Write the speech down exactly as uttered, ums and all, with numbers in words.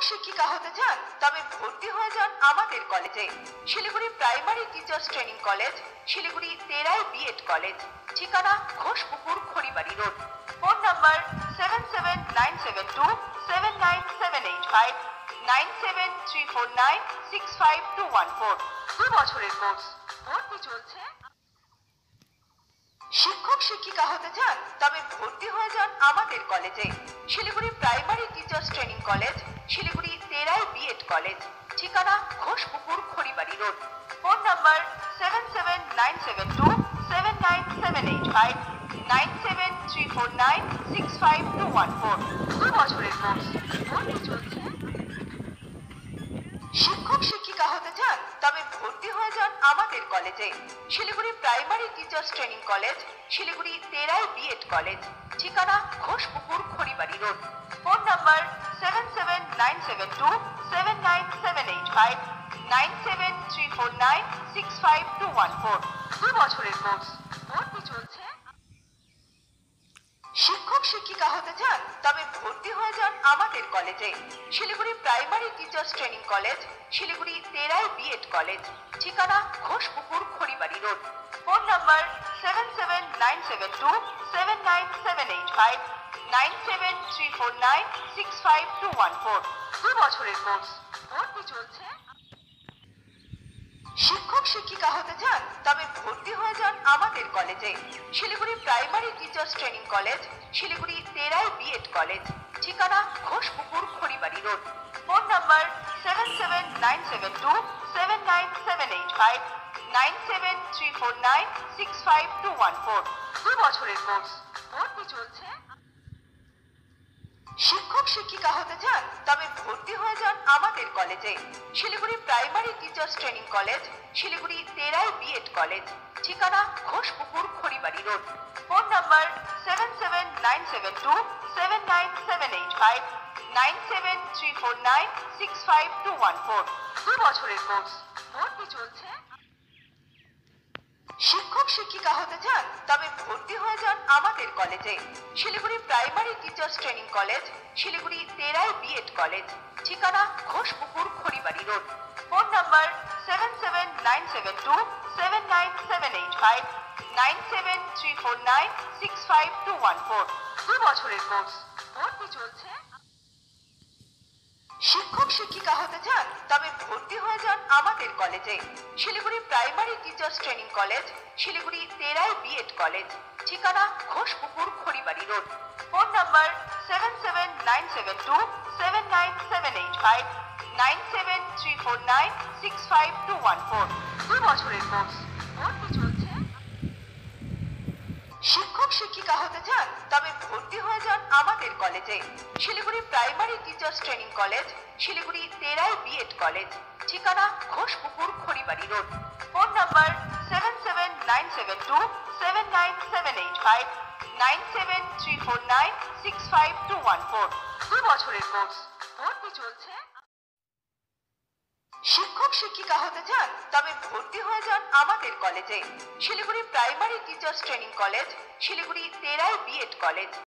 শিক্ষিকা হতে চান তবে ভর্তি হয়ে যান আমাদের কলেজে। Siliguri primary teachers training college, Siliguri Terai BEd college, ঠিকানা Ghoshpukur Kharibari road. Phone number seven seven nine seven two seven nine seven eight five, nine seven three four nine six five two one four. দু বছরের কোর্স, ভর্তি চলছে। শিক্ষক শিক্ষিকা হতে চান তবে ভর্তি হয়ে যান আমাদের কলেজে। Siliguri primary teachers training college, Siliguri Terai BEd college, ঠিকানা Ghoshpukur Kharibari road. Phone number seven seven nine seven two seven nine seven eight five, nine seven three four nine six five two one four. দু বছরের কোর্স, ভর্তি চলছে। শিক্ষক শিক্ষিকা হতে চান তবে ভর্তি হয়ে যান আমাদের কলেজে। Siliguri primary teachers training college, Siliguri Terai BEd college, ঠিকানা Ghoshpukur Kharibari road. Phone number seven seven nine seven two seven nine seven eight five, nine seven three four nine six five two one four. দু বছরের কোর্স, ভর্তি চলছে। শিক্ষক শিক্ষিকা হতে চান তবে ভর্তি হয়ে যান আমাদের কলেজে। Siliguri primary teachers training college, Siliguri Terai BEd college, ঠিকানা Ghoshpukur Kharibari road. Phone number seven seven nine seven two seven nine seven eight five, nine seven three four nine six five two one four. দু বছরের কোর্স, ভর্তি চলছে। শিক্ষক শিক্ষিকা হতে চান তবে ভর্তি হয়ে যান আমাদের কলেজে। Siliguri primary teachers training college, Siliguri Terai BEd college, ঠিকানা Ghoshpukur Kharibari road. Phone number seven seven nine seven two seven nine seven eight five, nine seven three four nine six five two one four. দু বছরের কোর্স, ভর্তি চলছে। শিক্ষক শিক্ষিকা হতে চান তবে ভর্তি হয়ে যান আমাদের কলেজে। Siliguri primary teachers training college, Siliguri Terai BEd college, ঠিকানা Ghoshpukur Kharibari road. Phone number seven seven nine seven two seven nine seven eight five, nine seven three four nine six five two one four. দু বছরের কোর্স, ভর্তি চলছে। শিক্ষক শিক্ষিকা হতে চান তবে ভর্তি হয়ে যান আমাদের কলেজে। Siliguri primary teachers training college, Siliguri Terai BEd college, ঠিকানা Ghoshpukur Kharibari road. Phone number seven seven nine seven two seven nine seven eight five, nine seven three four nine six five two one four. দু বছরের কোর্স, ভর্তি চলছে। শিক্ষক শিক্ষিকা হতে চান তবে ভর্তি হয়ে যান আমাদের কলেজে। Siliguri primary teachers training college, Siliguri Terai BEd college, ঠিকানা Ghoshpukur Kharibari road. Phone number seven seven nine seven two seven nine seven eight five, nine seven three four nine six five two one four. দু বছরের কোর্স, ভর্তি চলছে। শিক্ষক শিক্ষিকা হতে চান তবে ভর্তি হয়ে যান আমাদের কলেজে। Siliguri primary teachers training college, Siliguri Terai BEd college, ঠিকানা Ghoshpukur Kharibari road. Phone number seven seven nine seven two seven nine seven eight five, nine seven three four nine six five two one four. দু বছরের কোর্স, ভর্তি চলছে। শিক্ষক শিক্ষিকা হতে চান তবে ভর্তি হয়ে যান আমাদের কলেজে। Siliguri primary teachers training college, Siliguri Terai BEd college,